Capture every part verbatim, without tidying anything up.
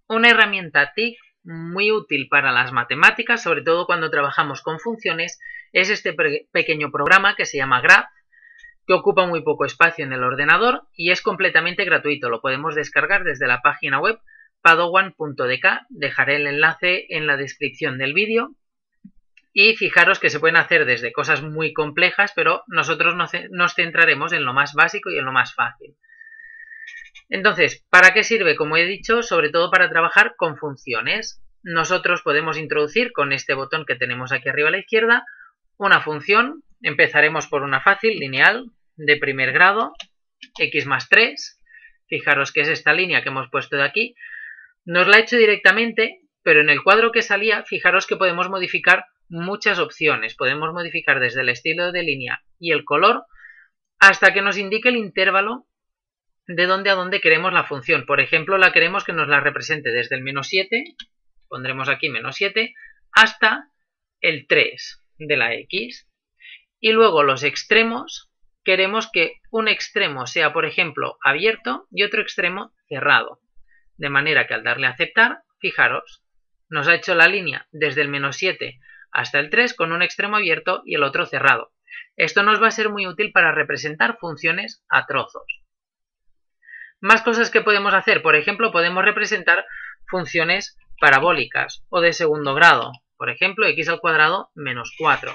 Una herramienta T I C muy útil para las matemáticas, sobre todo cuando trabajamos con funciones, es este pequeño programa que se llama Graph, que ocupa muy poco espacio en el ordenador y es completamente gratuito. Lo podemos descargar desde la página web padowan punto d k. Dejaré el enlace en la descripción del vídeo. Y fijaros que se pueden hacer desde cosas muy complejas, pero nosotros nos centraremos en lo más básico y en lo más fácil. Entonces, ¿para qué sirve? Como he dicho, sobre todo para trabajar con funciones. Nosotros podemos introducir con este botón que tenemos aquí arriba a la izquierda una función. Empezaremos por una fácil, lineal, de primer grado, x más tres. Fijaros que es esta línea que hemos puesto de aquí. Nos la he hecho directamente, pero en el cuadro que salía, fijaros que podemos modificar muchas opciones. Podemos modificar desde el estilo de línea y el color hasta que nos indique el intervalo de dónde a dónde queremos la función. Por ejemplo, la queremos que nos la represente desde el menos siete, pondremos aquí menos siete, hasta el tres de la x. Y luego los extremos, queremos que un extremo sea, por ejemplo, abierto y otro extremo cerrado. De manera que al darle a aceptar, fijaros, nos ha hecho la línea desde el menos siete hasta el tres con un extremo abierto y el otro cerrado. Esto nos va a ser muy útil para representar funciones a trozos. Más cosas que podemos hacer, por ejemplo, podemos representar funciones parabólicas o de segundo grado. Por ejemplo, x al cuadrado menos cuatro.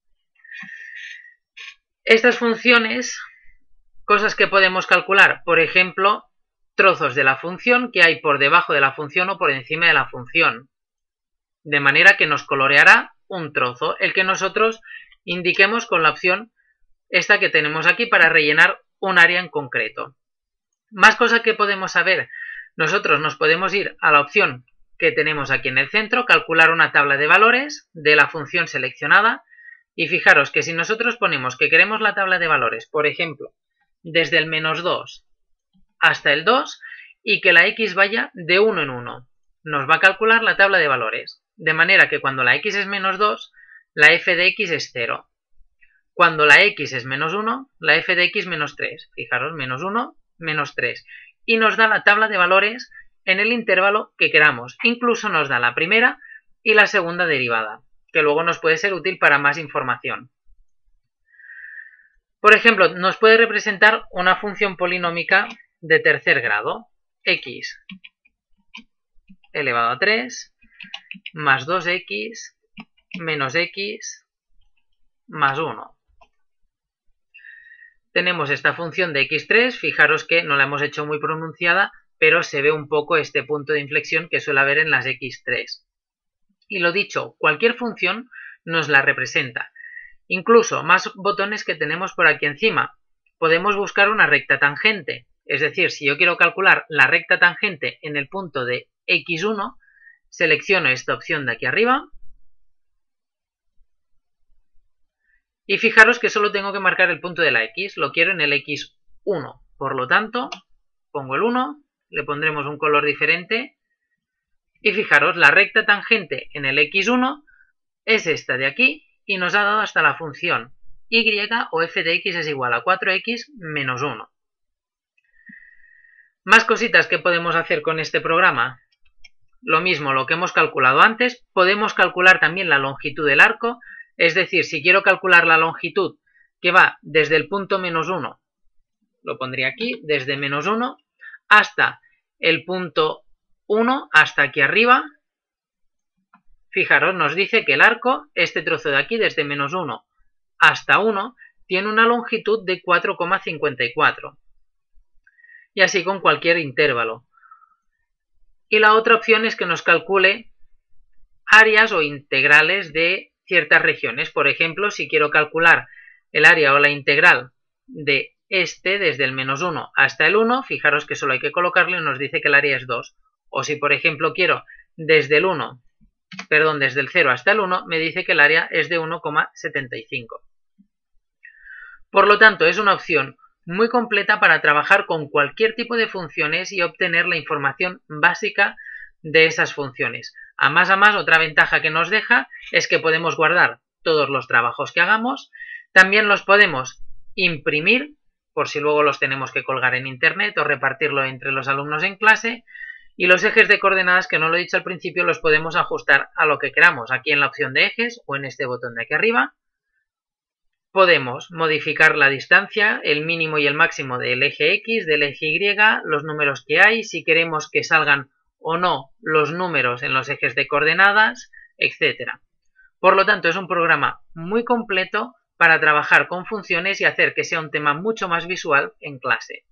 Estas funciones, cosas que podemos calcular, por ejemplo, trozos de la función que hay por debajo de la función o por encima de la función. De manera que nos coloreará un trozo, el que nosotros indiquemos con la opción esta que tenemos aquí para rellenar un área en concreto. Más cosas que podemos saber, nosotros nos podemos ir a la opción que tenemos aquí en el centro, calcular una tabla de valores de la función seleccionada y fijaros que si nosotros ponemos que queremos la tabla de valores, por ejemplo, desde el menos dos hasta el dos y que la x vaya de uno en uno, nos va a calcular la tabla de valores, de manera que cuando la x es menos dos, la f de x es cero. Cuando la x es menos uno, la f de x menos tres. Fijaros, menos uno, menos tres. Y nos da la tabla de valores en el intervalo que queramos. Incluso nos da la primera y la segunda derivada, que luego nos puede ser útil para más información. Por ejemplo, nos puede representar una función polinómica de tercer grado, x elevado a tres más dos x menos x más uno. Tenemos esta función de equis tres, fijaros que no la hemos hecho muy pronunciada, pero se ve un poco este punto de inflexión que suele haber en las equis tres. Y lo dicho, cualquier función nos la representa. Incluso más botones que tenemos por aquí encima. Podemos buscar una recta tangente, es decir, si yo quiero calcular la recta tangente en el punto de equis uno, selecciono esta opción de aquí arriba. Y fijaros que solo tengo que marcar el punto de la x, lo quiero en el equis uno. Por lo tanto, pongo el uno, le pondremos un color diferente. Y fijaros, la recta tangente en el equis uno es esta de aquí y nos ha dado hasta la función y o f de x es igual a cuatro x menos uno. Más cositas que podemos hacer con este programa. Lo mismo, lo que hemos calculado antes, podemos calcular también la longitud del arco. Es decir, si quiero calcular la longitud que va desde el punto menos uno, lo pondría aquí, desde menos uno hasta el punto uno, hasta aquí arriba, fijaros, nos dice que el arco, este trozo de aquí, desde menos uno hasta uno, tiene una longitud de cuatro coma cincuenta y cuatro. Y así con cualquier intervalo. Y la otra opción es que nos calcule áreas o integrales de ciertas regiones. Por ejemplo, si quiero calcular el área o la integral de este desde el menos uno hasta el uno, fijaros que solo hay que colocarlo y nos dice que el área es dos. O si por ejemplo quiero desde el uno, perdón, desde el cero hasta el uno, me dice que el área es de uno coma setenta y cinco. Por lo tanto, es una opción muy completa para trabajar con cualquier tipo de funciones y obtener la información básica de esas funciones. A más a más, otra ventaja que nos deja es que podemos guardar todos los trabajos que hagamos. También los podemos imprimir, por si luego los tenemos que colgar en internet o repartirlo entre los alumnos en clase. Y los ejes de coordenadas, que no lo he dicho al principio, los podemos ajustar a lo que queramos. Aquí en la opción de ejes o en este botón de aquí arriba podemos modificar la distancia, el mínimo y el máximo del eje X, del eje Y, los números que hay, si queremos que salgan o no los números en los ejes de coordenadas, etcétera. Por lo tanto, es un programa muy completo para trabajar con funciones y hacer que sea un tema mucho más visual en clase.